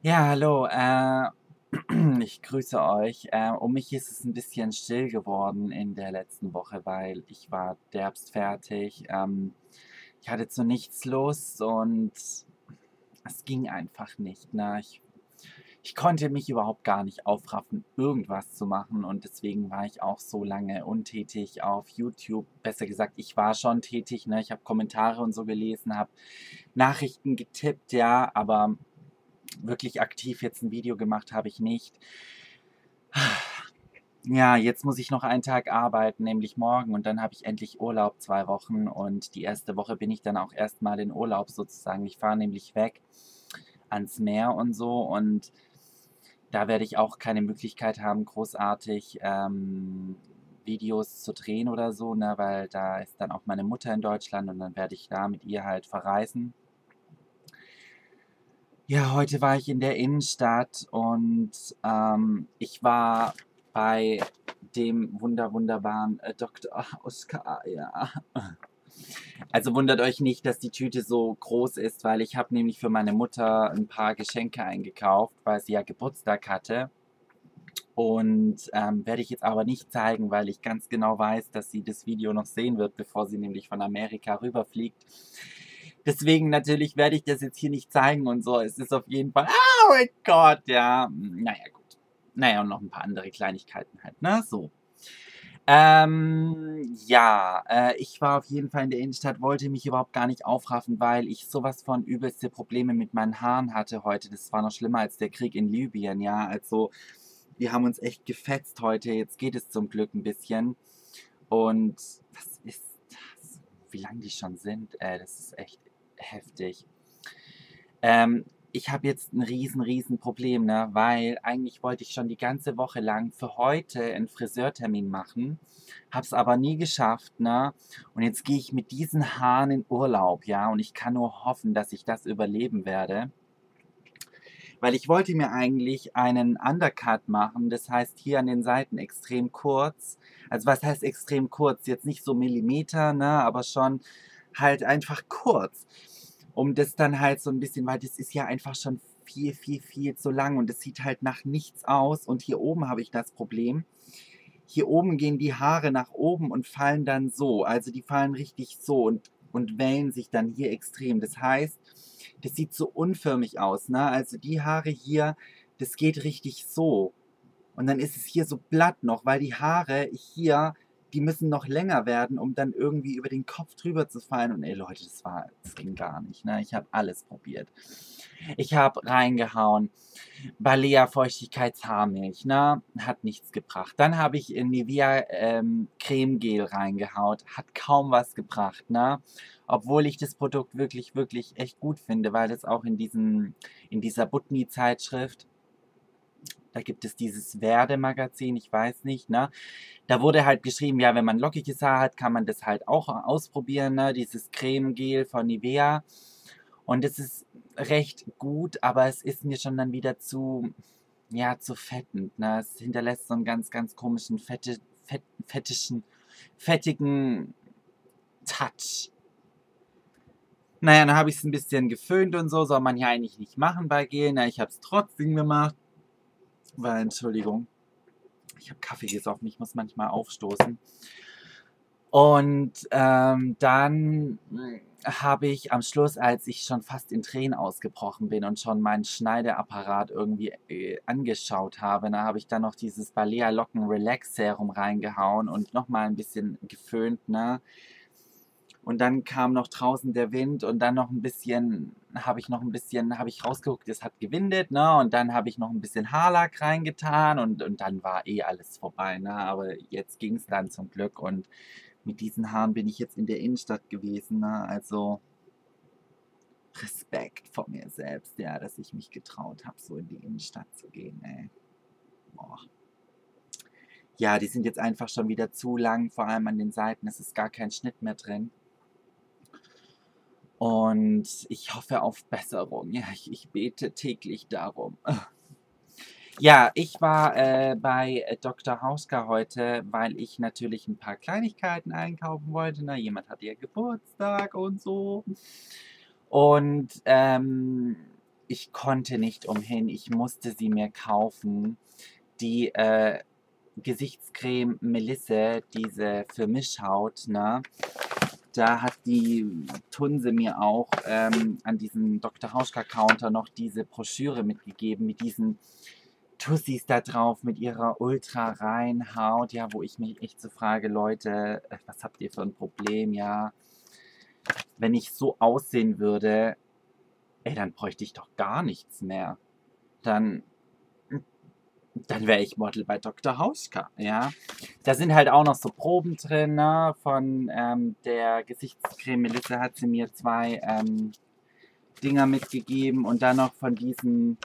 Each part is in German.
Ja, hallo, ich grüße euch. Um mich ist es ein bisschen still geworden in der letzten Woche, weil ich war derbst fertig. Ich hatte zu nichts Lust und es ging einfach nicht, ne? Ich konnte mich überhaupt gar nicht aufraffen, irgendwas zu machen und deswegen war ich auch so lange untätig auf YouTube. Besser gesagt, ich war schon tätig, ne? Ich habe Kommentare und so gelesen, habe Nachrichten getippt, ja, aber wirklich aktiv jetzt ein Video gemacht habe ich nicht. Ja, jetzt muss ich noch einen Tag arbeiten, nämlich morgen, und dann habe ich endlich Urlaub 2 Wochen und die erste Woche bin ich dann auch erst mal in Urlaub sozusagen. Ich fahre nämlich weg ans Meer und so, und da werde ich auch keine Möglichkeit haben, großartig, Videos zu drehen oder so, ne, weil da ist dann auch meine Mutter in Deutschland und dann werde ich da mit ihr halt verreisen. Ja, heute war ich in der Innenstadt und ich war bei dem wunderbaren Dr. Oskar. Ja. Also wundert euch nicht, dass die Tüte so groß ist, weil ich habe nämlich für meine Mutter ein paar Geschenke eingekauft, weil sie ja Geburtstag hatte. Und werde ich jetzt aber nicht zeigen, weil ich ganz genau weiß, dass sie das Video noch sehen wird, bevor sie nämlich von Amerika rüberfliegt. Deswegen natürlich werde ich das jetzt hier nicht zeigen und so. Es ist auf jeden Fall, oh mein Gott, ja. Naja, gut. Naja, und noch ein paar andere Kleinigkeiten halt, ne? So. Ja, ich war auf jeden Fall in der Innenstadt, wollte mich überhaupt gar nicht aufraffen, weil ich sowas von übelste Probleme mit meinen Haaren hatte heute. Das war noch schlimmer als der Krieg in Libyen, ja. Also, wir haben uns echt gefetzt heute. Jetzt geht es zum Glück ein bisschen. Und was ist das? Wie lang die schon sind? Das ist echt heftig. Ähm, Ich habe jetzt ein riesen Problem, ne, weil eigentlich wollte ich schon die ganze Woche lang für heute einen Friseurtermin machen, habe es aber nie geschafft, ne? Und jetzt gehe ich mit diesen Haaren in Urlaub, ja, und ich kann nur hoffen, dass ich das überleben werde. Weil ich wollte mir eigentlich einen Undercut machen, das heißt hier an den Seiten extrem kurz. Also was heißt extrem kurz? Jetzt nicht so Millimeter, ne, aber schon halt einfach kurz. Um das dann halt so ein bisschen, weil das ist ja einfach schon viel zu lang und es sieht halt nach nichts aus. Und hier oben habe ich das Problem. Hier oben gehen die Haare nach oben und fallen dann so. Also die fallen richtig so und wellen sich dann hier extrem. Das heißt, das sieht so unförmig aus, ne? Also die Haare hier, das geht richtig so. Und dann ist es hier so glatt noch, weil die Haare hier, die müssen noch länger werden, um dann irgendwie über den Kopf drüber zu fallen. Und ey Leute, das ging gar nicht, ne? Ich habe alles probiert. Ich habe reingehauen. Balea Feuchtigkeitshaarmilch, ne? Hat nichts gebracht. Dann habe ich in Nivea Cremegel reingehaut. Hat kaum was gebracht, ne? Obwohl ich das Produkt wirklich echt gut finde, weil es auch in dieser Butni-Zeitschrift, da gibt es dieses Werde-Magazin, ich weiß nicht, ne? Da wurde halt geschrieben, ja, wenn man lockiges Haar hat, kann man das halt auch ausprobieren, ne? Dieses Cremegel von Nivea. Und es ist recht gut, aber es ist mir schon dann wieder ja, zu fettend, ne? Es hinterlässt so einen ganz komischen, fettigen Touch. Naja, dann habe ich es ein bisschen geföhnt und so, soll man ja eigentlich nicht machen bei Gel. Na, ich habe es trotzdem gemacht, weil, Entschuldigung, ich habe Kaffee gesoffen, ich muss manchmal aufstoßen. Und dann habe ich am Schluss, als ich schon fast in Tränen ausgebrochen bin und schon meinen Schneideapparat irgendwie angeschaut habe, da habe ich dann noch dieses Balea Locken Relax Serum reingehauen und nochmal ein bisschen geföhnt, ne? Und dann kam noch draußen der Wind und dann habe ich rausgeguckt, es hat gewindet, ne? Und dann habe ich noch ein bisschen Haarlack reingetan und dann war eh alles vorbei, ne? Aber jetzt ging es dann zum Glück und mit diesen Haaren bin ich jetzt in der Innenstadt gewesen, ne? Also Respekt vor mir selbst, ja, dass ich mich getraut habe, so in die Innenstadt zu gehen, ey. Boah. Ja, die sind jetzt einfach schon wieder zu lang, vor allem an den Seiten. Es ist gar kein Schnitt mehr drin. Und ich hoffe auf Besserung. Ja, ich bete täglich darum. Ja, ich war bei Dr. Hauska heute, weil ich natürlich ein paar Kleinigkeiten einkaufen wollte. Ne? Jemand hatte ja Geburtstag und so. Und ich konnte nicht umhin, ich musste sie mir kaufen. Die Gesichtscreme Melisse, diese für Mischhaut, ne? Da hat die Tunse mir auch an diesem Dr. Hauschka-Counter noch diese Broschüre mitgegeben mit diesen Tussis da drauf mit ihrer ultra reinen Haut, ja, wo ich mich echt so frage, Leute, was habt ihr für ein Problem, ja? Wenn ich so aussehen würde, ey, dann bräuchte ich doch gar nichts mehr. Dann, dann wäre ich Model bei Dr. Hauschka, ja. Da sind halt auch noch so Proben drin, ne? Von der Gesichtscreme Melisse hat sie mir 2 Dinger mitgegeben und dann noch von diesem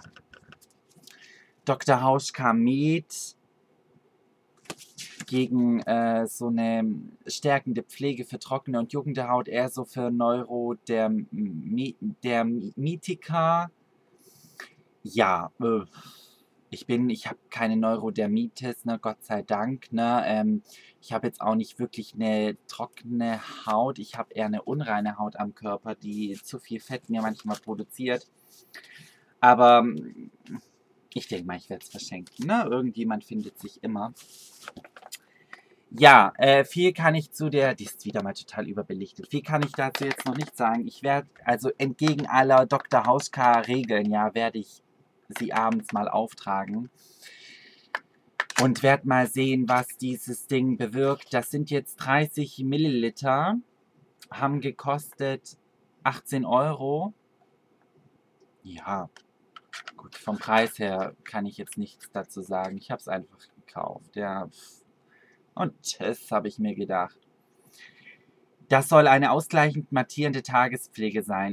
Dr. Hauschka Med gegen so eine stärkende Pflege für trockene und juckende Haut, eher so für Neurodermitika. Ja, ich habe keine Neurodermitis, ne, Gott sei Dank, ne. Ich habe jetzt auch nicht wirklich eine trockene Haut. Ich habe eher eine unreine Haut am Körper, die zu viel Fett mir manchmal produziert. Aber ich denke mal, ich werde es verschenken, ne? Irgendjemand findet sich immer. Ja, viel kann ich zu der, die ist wieder mal total überbelichtet. Viel kann ich dazu jetzt noch nicht sagen. Ich werde, also entgegen aller Dr. Hauschka-Regeln, ja, werde ich sie abends mal auftragen und werde mal sehen, was dieses Ding bewirkt. Das sind jetzt 30 Milliliter, haben gekostet 18 Euro. Ja, gut, vom Preis her kann ich jetzt nichts dazu sagen. Ich habe es einfach gekauft, ja. Und das habe ich mir gedacht. Das soll eine ausgleichend mattierende Tagespflege sein.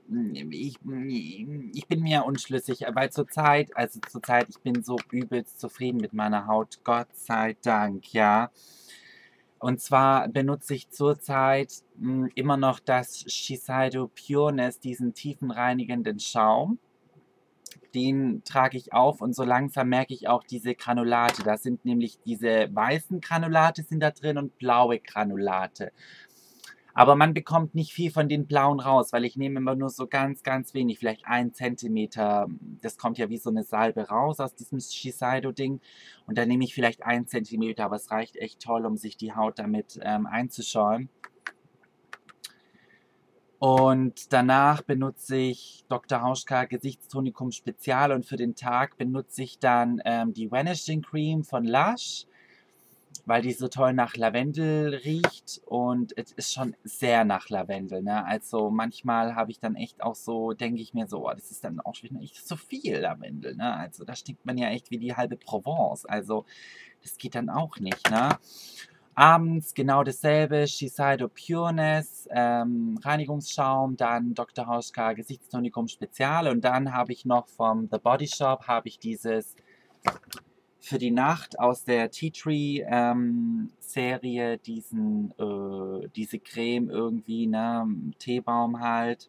Ich bin mir unschlüssig, weil zurzeit, ich bin so übelst zufrieden mit meiner Haut, Gott sei Dank, ja. Und zwar benutze ich zurzeit immer noch das Shiseido Pureness, diesen tiefenreinigenden Schaum. Den trage ich auf und so langsam merke ich auch diese Granulate. Da sind nämlich diese weißen Granulate sind da drin und blaue Granulate. Aber man bekommt nicht viel von den blauen raus, weil ich nehme immer nur so ganz, ganz wenig, vielleicht 1 Zentimeter. Das kommt ja wie so eine Salbe raus aus diesem Shiseido-Ding. Und dann nehme ich vielleicht 1 Zentimeter, aber es reicht echt toll, um sich die Haut damit einzuschäumen. Und danach benutze ich Dr. Hauschka Gesichtstonikum Spezial und für den Tag benutze ich dann die Vanishing Cream von Lush, weil die so toll nach Lavendel riecht und es ist schon sehr nach Lavendel, ne? Also manchmal habe ich dann echt auch so, denke ich mir so, oh, das ist dann auch schon echt zu viel Lavendel, ne? Also da stinkt man ja echt wie die halbe Provence. Also das geht dann auch nicht, ne? Abends genau dasselbe, Shiseido Pureness, Reinigungsschaum, dann Dr. Hauschka Gesichtstonikum Spezial und dann habe ich noch vom The Body Shop habe ich dieses für die Nacht aus der Tea Tree Serie, diese Creme irgendwie, ne, Teebaum halt,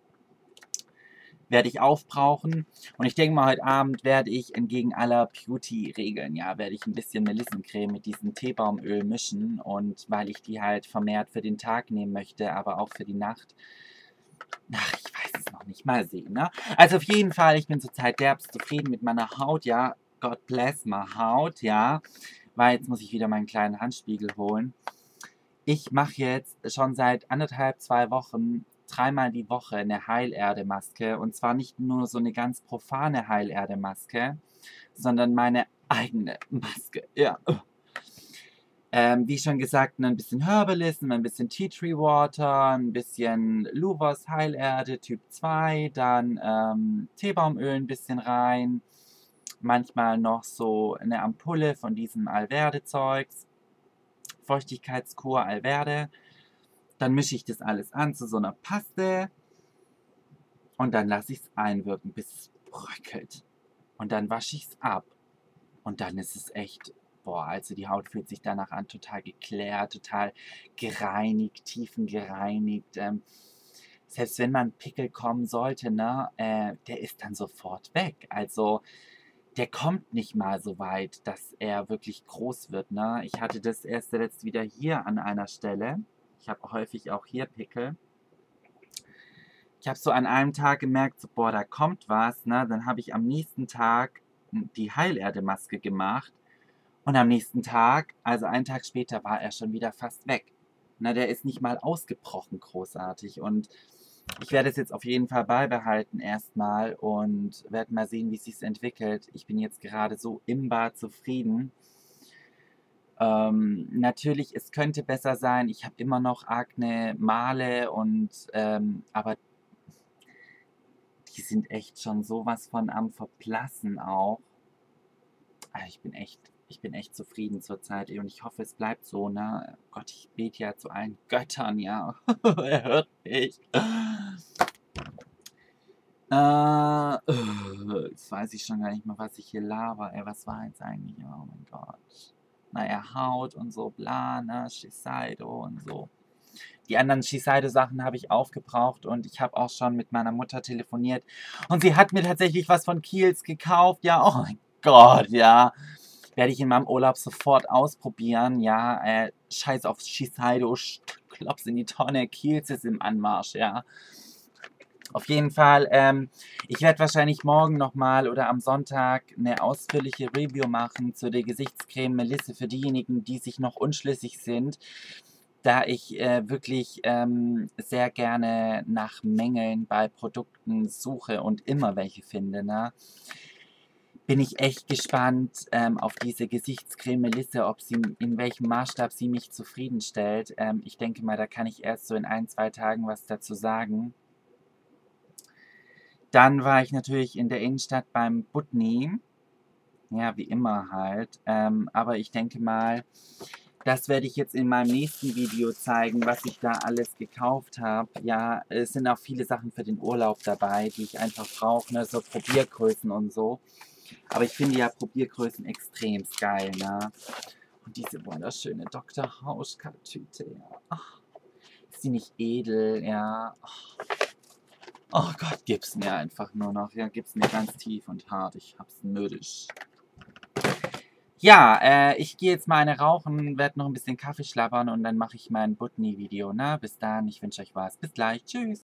werde ich aufbrauchen. Und ich denke mal, heute Abend werde ich entgegen aller Beauty-Regeln, ja, werde ich ein bisschen Melissencreme mit diesem Teebaumöl mischen. Und weil ich die halt vermehrt für den Tag nehmen möchte, aber auch für die Nacht. Ach, ich weiß es noch nicht. Mal sehen, ne? Also auf jeden Fall, ich bin zurzeit derbst zufrieden mit meiner Haut, ja. God bless my Haut, ja. Weil jetzt muss ich wieder meinen kleinen Handspiegel holen. Ich mache jetzt schon seit 1,5, 2 Wochen 3-mal die Woche eine Heilerde-Maske. Und zwar nicht nur so eine ganz profane Heilerde-Maske, sondern meine eigene Maske. Ja. Wie schon gesagt, ein bisschen Herbalism, ein bisschen Tea Tree Water, ein bisschen Luvos Heilerde Typ 2, dann Teebaumöl ein bisschen rein, manchmal noch so eine Ampulle von diesem Alverde-Zeugs, Feuchtigkeitskur Alverde. Dann mische ich das alles an zu so einer Paste und dann lasse ich es einwirken, bis es bröckelt. Und dann wasche ich es ab. Und dann ist es echt, boah, also die Haut fühlt sich danach an, total geklärt, total gereinigt, tiefengereinigt. Selbst wenn man Pickel kommen sollte, ne, der ist dann sofort weg. Also der kommt nicht mal so weit, dass er wirklich groß wird, ne? Ich hatte das erst letzt wieder hier an einer Stelle. Ich habe häufig auch hier Pickel. Ich habe so an einem Tag gemerkt, so, boah, da kommt was, ne? Dann habe ich am nächsten Tag die Heilerde-Maske gemacht und am nächsten Tag, also einen Tag später, war er schon wieder fast weg. Na, der ist nicht mal ausgebrochen großartig und ich werde es jetzt auf jeden Fall beibehalten erstmal und werde mal sehen, wie es sich entwickelt. Ich bin jetzt gerade so imbar zufrieden. Natürlich, es könnte besser sein. Ich habe immer noch Akne, Male und aber die sind echt schon sowas von am Verblassen auch. Ich bin echt zufrieden zurzeit und ich hoffe, es bleibt so, ne? Gott, ich bete ja zu allen Göttern, ja. Er hört mich. Jetzt weiß ich schon gar nicht mehr, was ich hier laber. Ey, was war jetzt eigentlich? Oh mein Gott. Naja, Haut und so, bla, ne? Shiseido und so. Die anderen Shiseido-Sachen habe ich aufgebraucht und ich habe auch schon mit meiner Mutter telefoniert. Und sie hat mir tatsächlich was von Kiehl's gekauft. Ja, oh mein Gott, ja. Werde ich in meinem Urlaub sofort ausprobieren. Ja, scheiß auf Shiseido, klops in die Tonne, Kiehl's ist im Anmarsch, ja. Auf jeden Fall, ich werde wahrscheinlich morgen nochmal oder am Sonntag eine ausführliche Review machen zu der Gesichtscreme Melisse für diejenigen, die sich noch unschlüssig sind, da ich wirklich sehr gerne nach Mängeln bei Produkten suche und immer welche finde, ne? Bin ich echt gespannt auf diese Gesichtscreme Melisse, ob sie in welchem Maßstab sie mich zufriedenstellt. Ich denke mal, da kann ich erst so in 1, 2 Tagen was dazu sagen. Dann war ich natürlich in der Innenstadt beim Butni. Ja, wie immer halt. Aber ich denke mal, das werde ich jetzt in meinem nächsten Video zeigen, was ich da alles gekauft habe. Ja, es sind auch viele Sachen für den Urlaub dabei, die ich einfach brauche, ne? So Probiergrößen und so. Aber ich finde ja Probiergrößen extrem geil, ne? Und diese wunderschöne Dr. Hauschka-Tüte, ja. Ach, ist die nicht edel, ja. Ach. Oh Gott, gib's mir einfach nur noch. Ja, gib's mir ganz tief und hart. Ich hab's nötig. Ja, ich gehe jetzt mal eine rauchen, werde noch ein bisschen Kaffee schlabbern und dann mache ich mein Butni-Video, ne? Bis dann, ich wünsche euch was. Bis gleich. Tschüss.